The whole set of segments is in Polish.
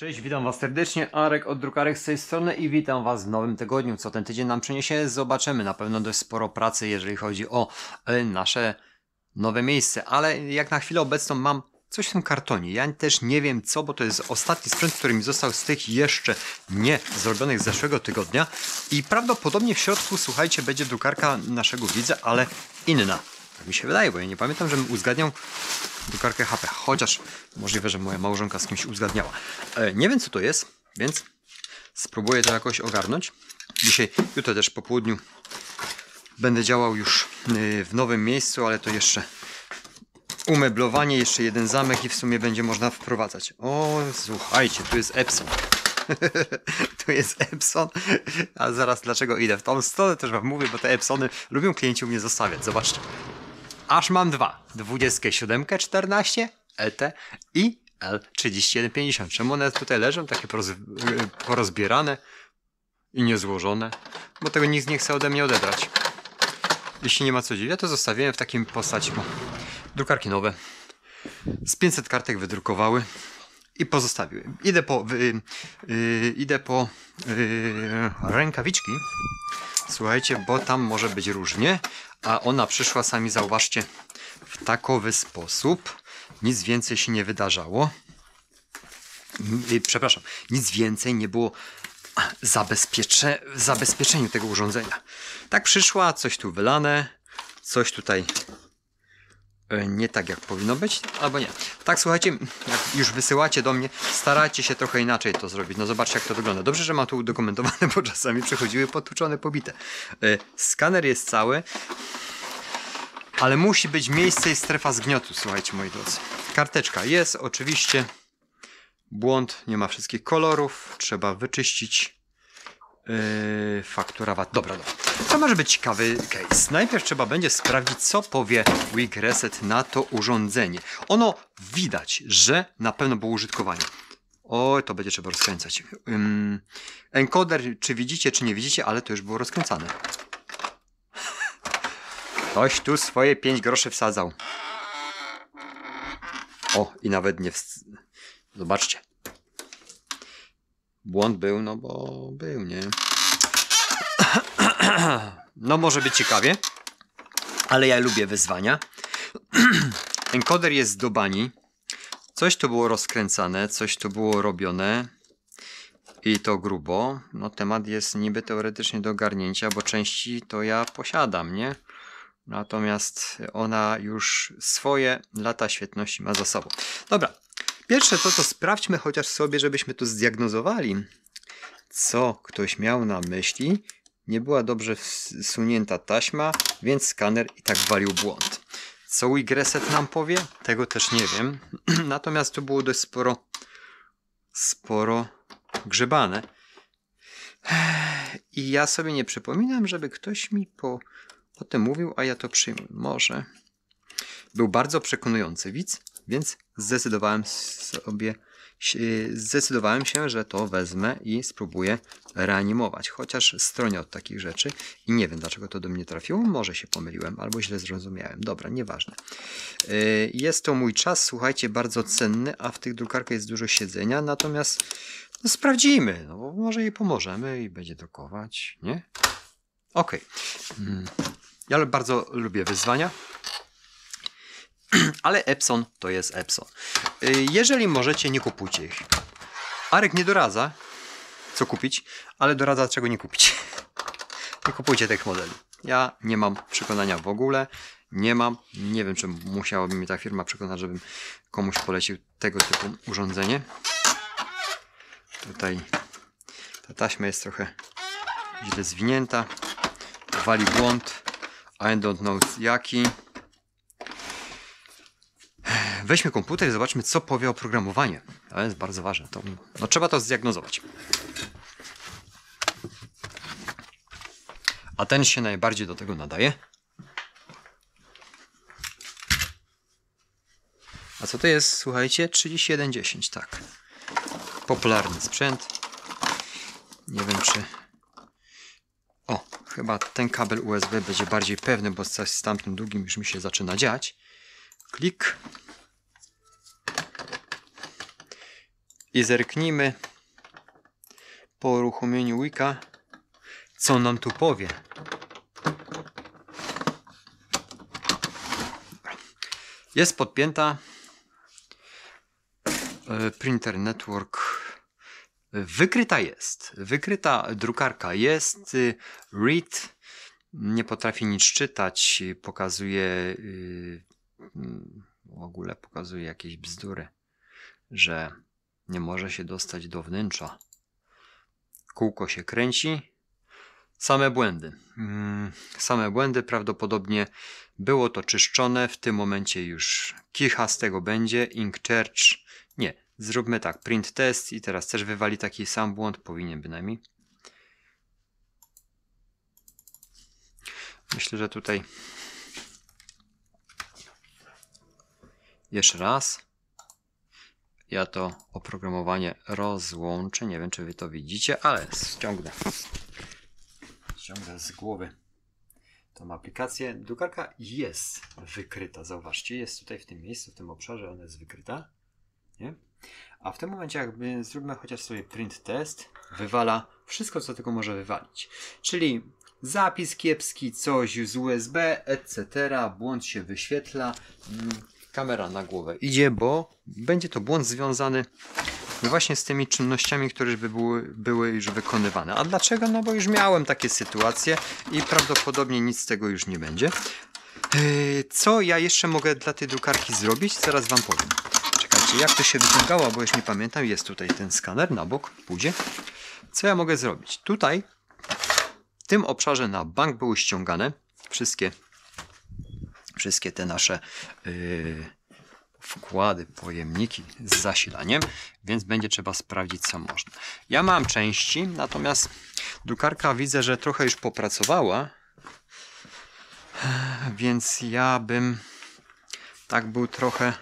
Cześć, witam Was serdecznie, Arek od Drukarek z tej strony i witam Was w nowym tygodniu. Co ten tydzień nam przyniesie, zobaczymy. Na pewno dość sporo pracy, jeżeli chodzi o nasze nowe miejsce, ale jak na chwilę obecną mam coś w tym kartonie. Ja też nie wiem co, bo to jest ostatni sprzęt, który mi został z tych jeszcze nie zrobionych z zeszłego tygodnia i prawdopodobnie w środku, słuchajcie, będzie drukarka naszego widza, ale inna. Tak mi się wydaje, bo ja nie pamiętam, żebym uzgadniał drukarkę HP, chociaż możliwe, że moja małżonka z kimś uzgadniała. Nie wiem co to jest, więc spróbuję to jakoś ogarnąć. Jutro też po południu będę działał już w nowym miejscu, ale to jeszcze umeblowanie, jeszcze jeden zamek i w sumie będzie można wprowadzać. O, słuchajcie, tu jest Epson. Tu jest Epson, a zaraz dlaczego idę w tą stronę też wam mówię, bo te Epsony lubią klienci u mnie zostawiać, zobaczcie. Aż mam dwa, 2714 ET i L3150. Czemu one tutaj leżą, takie porozbierane i niezłożone? Bo tego nikt nie chce ode mnie odebrać. Jeśli nie ma co dziwić, to zostawiłem w takim postaci. Drukarki nowe. Z 500 kartek wydrukowały i pozostawiłem. Idę po rękawiczki. Słuchajcie, bo tam może być różnie. A ona przyszła, sami zauważcie, w takowy sposób. Nic więcej się nie wydarzało. Przepraszam, nic więcej nie było zabezpieczeniu tego urządzenia. Tak przyszła, coś tu wylane, coś tutaj nie tak jak powinno być, albo nie. Tak, słuchajcie, jak już wysyłacie do mnie, starajcie się trochę inaczej to zrobić. No zobaczcie jak to wygląda. Dobrze, że mam tu udokumentowane, bo czasami przychodziły potłuczone, pobite. Skaner jest cały, ale musi być miejsce i strefa zgniotu, słuchajcie moi drodzy. Karteczka jest, oczywiście. Błąd, nie ma wszystkich kolorów, trzeba wyczyścić. Faktura VAT. Dobra. To może być ciekawy case. Najpierw trzeba będzie sprawdzić, co powie Weak Reset na to urządzenie. Ono widać, że na pewno było użytkowanie. Oj, to będzie trzeba rozkręcać. Encoder, czy widzicie, czy nie widzicie, ale to już było rozkręcane. Ktoś tu swoje 5 groszy wsadzał. O, i nawet nie... Zobaczcie. Błąd był, no bo był, nie? No może być ciekawie, ale ja lubię wyzwania. Encoder jest do bani. Coś tu było rozkręcane, coś tu było robione. I to grubo. No temat jest niby teoretycznie do ogarnięcia, bo części to ja posiadam, nie? Natomiast ona już swoje lata świetności ma za sobą. Dobra. Pierwsze to sprawdźmy chociaż sobie, żebyśmy tu zdiagnozowali, co ktoś miał na myśli. Nie była dobrze wsunięta taśma, więc skaner i tak walił błąd. Co Weak Reset nam powie? Tego też nie wiem. Natomiast tu było dość sporo grzebane. I ja sobie nie przypominam, żeby ktoś mi o tym mówił, a ja to przyjmuję. Może. Był bardzo przekonujący widz, więc zdecydowałem się, że to wezmę i spróbuję reanimować. Chociaż stronię od takich rzeczy i nie wiem, dlaczego to do mnie trafiło. Może się pomyliłem albo źle zrozumiałem. Dobra, nieważne. Jest to mój czas, słuchajcie, bardzo cenny, a w tych drukarkach jest dużo siedzenia. Natomiast no, sprawdzimy. No, bo może jej pomożemy i będzie drukować, nie? Okej. Ja bardzo lubię wyzwania. Ale Epson to jest Epson. Jeżeli możecie, nie kupujcie ich. Arek nie doradza, co kupić, ale doradza, czego nie kupić. Nie kupujcie tych modeli. Ja nie mam przekonania w ogóle. Nie wiem, czy musiałaby mi ta firma przekonać, żebym komuś polecił tego typu urządzenie. Tutaj ta taśma jest trochę źle zwinięta. Wali błąd. I don't know jaki. Weźmy komputer i zobaczmy, co powie oprogramowanie. To jest bardzo ważne. No, trzeba to zdiagnozować. A ten się najbardziej do tego nadaje. A co to jest? Słuchajcie, 3110, tak. Popularny sprzęt. Nie wiem, czy... O, chyba ten kabel USB będzie bardziej pewny, bo coś z tamtym długim już mi się zaczyna dziać. Klik. I zerknijmy po uruchomieniu Wika, co nam tu powie. Jest podpięta Printer Network. Wykryta jest. Wykryta drukarka jest. Read nie potrafi nic czytać. Pokazuje w ogóle pokazuje jakieś bzdury, że nie może się dostać do wnętrza. Kółko się kręci. Same błędy. Same błędy. Prawdopodobnie było to czyszczone. W tym momencie już kicha z tego będzie. Inkchurch. Nie. Zróbmy tak. Print test i teraz też wywali taki sam błąd. Powinien bynajmniej. Myślę, że tutaj jeszcze raz. Ja to oprogramowanie rozłączę. Nie wiem, czy wy to widzicie, ale ściągnę z głowy tą aplikację. Drukarka jest wykryta. Zauważcie, jest tutaj w tym miejscu, w tym obszarze ona jest wykryta. Nie? A w tym momencie jakby zróbmy chociaż sobie print test, wywala wszystko, co tylko może wywalić. Czyli zapis kiepski, coś z USB, etc. Błąd się wyświetla. Kamera na głowę idzie, bo będzie to błąd związany właśnie z tymi czynnościami, które już były już wykonywane. A dlaczego? No bo już miałem takie sytuacje i prawdopodobnie nic z tego już nie będzie. Co ja jeszcze mogę dla tej drukarki zrobić? Zaraz wam powiem. Czekajcie, jak to się wyciągało, bo już nie pamiętam. Jest tutaj ten skaner na bok, pójdzie. Co ja mogę zrobić? Tutaj w tym obszarze na bank były ściągane wszystkie te nasze wkłady, pojemniki z zasilaniem, więc będzie trzeba sprawdzić, co można. Ja mam części, natomiast drukarka widzę, że trochę już popracowała, więc ja bym tak był trochę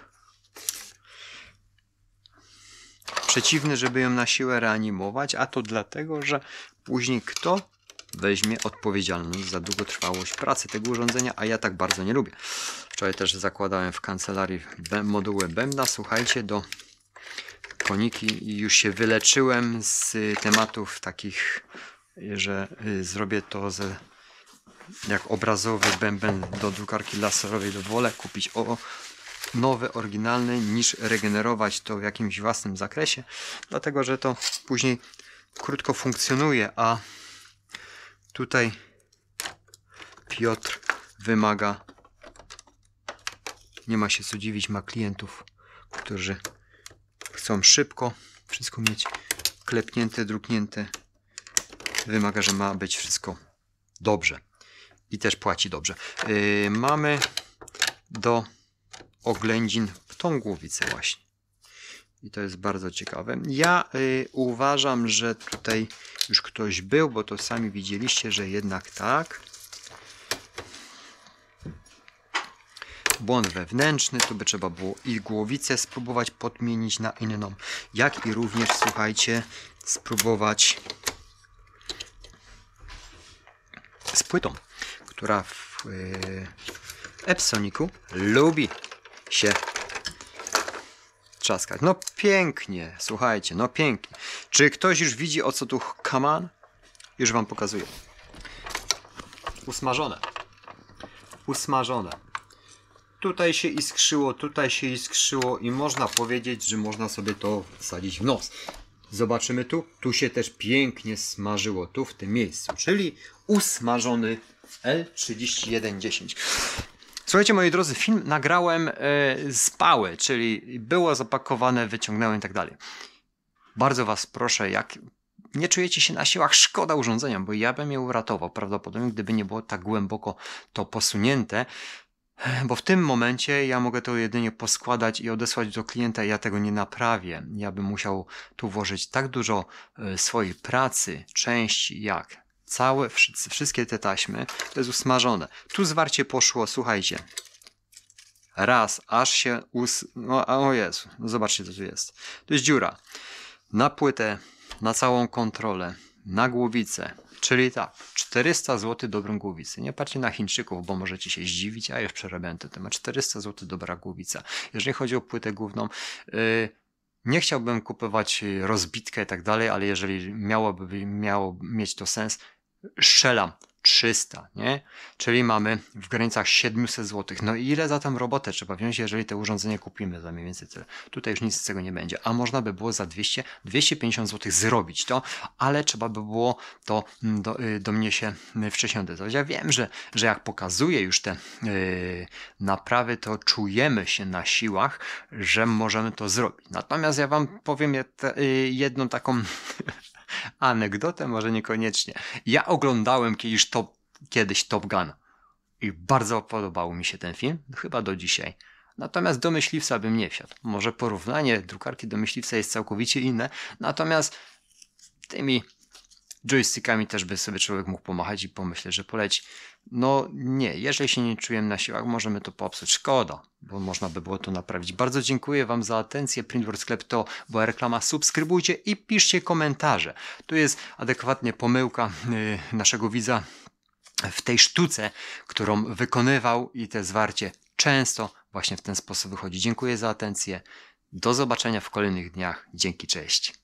przeciwny, żeby ją na siłę reanimować, a to dlatego, że później kto weźmie odpowiedzialność za długotrwałość pracy tego urządzenia, a ja tak bardzo nie lubię. Wczoraj też zakładałem w kancelarii moduły bębna, słuchajcie, do koniki i już się wyleczyłem z tematów takich, że zrobię to jak obrazowy bęben do drukarki laserowej, do wolę kupić nowy, oryginalny, niż regenerować to w jakimś własnym zakresie, dlatego, że to później krótko funkcjonuje, a tutaj Piotr wymaga, nie ma się co dziwić, ma klientów, którzy chcą szybko wszystko mieć klepnięte, druknięte. Wymaga, że ma być wszystko dobrze i też płaci dobrze. Mamy do oględzin w tą głowicę właśnie. I to jest bardzo ciekawe. Ja uważam, że tutaj już ktoś był, bo to sami widzieliście, że jednak tak. Błąd wewnętrzny, tu by trzeba było i głowicę spróbować podmienić na inną, jak i również, słuchajcie, spróbować z płytą, która w Epsoniku lubi się trzaskać. No pięknie, słuchajcie, no pięknie. Czy ktoś już widzi, o co tu kaman? Już wam pokazuję. Usmażone. Usmażone. Tutaj się iskrzyło i można powiedzieć, że można sobie to wsadzić w nos. Zobaczymy tu. Tu się też pięknie smażyło, tu w tym miejscu. Czyli usmażony L3110. Słuchajcie, moi drodzy, film nagrałem z pały, czyli było zapakowane, wyciągnąłem i tak dalej. Bardzo was proszę, jak nie czujecie się na siłach, szkoda urządzenia, bo ja bym je uratował prawdopodobnie, gdyby nie było tak głęboko to posunięte, bo w tym momencie ja mogę to jedynie poskładać i odesłać do klienta, ja tego nie naprawię. Ja bym musiał tu włożyć tak dużo swojej pracy, części, jak wszystkie te taśmy, to jest usmażone. Tu zwarcie poszło, słuchajcie. Raz, aż się o Jezu, zobaczcie, co tu jest. To jest dziura. Na płytę, na całą kontrolę, na głowicę. Czyli tak, 400 zł dobrą głowicę. Nie patrzcie na Chińczyków, bo możecie się zdziwić, a już przerabiałem ten temat. 400 zł dobra głowica. Jeżeli chodzi o płytę główną, Nie chciałbym kupować rozbitkę i tak dalej, ale jeżeli miało mieć to sens, strzelam 300, nie? Czyli mamy w granicach 700 zł. No i ile za tą robotę trzeba wziąć, jeżeli te urządzenie kupimy za mniej więcej tyle? Tutaj już nic z tego nie będzie. A można by było za 200-250 zł zrobić to, ale trzeba by było to do mnie się wcześniej odezwać. Ja wiem, że jak pokazuję już te naprawy, to czujemy się na siłach, że możemy to zrobić. Natomiast ja wam powiem jedną taką anegdotę, może niekoniecznie. Ja oglądałem kiedyś Top Gun i bardzo podobał mi się ten film, chyba do dzisiaj. Natomiast do myśliwca bym nie wsiadł. Może porównanie drukarki do myśliwca jest całkowicie inne, natomiast tymi joystickami też by sobie człowiek mógł pomachać i pomyśleć, że poleci. No nie, jeżeli się nie czujemy na siłach, możemy to popsuć. Szkoda, bo można by było to naprawić. Bardzo dziękuję wam za atencję. Printworld Sklep to była reklama. Subskrybujcie i piszcie komentarze. Tu jest adekwatnie pomyłka naszego widza w tej sztuce, którą wykonywał i te zwarcie często właśnie w ten sposób wychodzi. Dziękuję za atencję. Do zobaczenia w kolejnych dniach. Dzięki, cześć.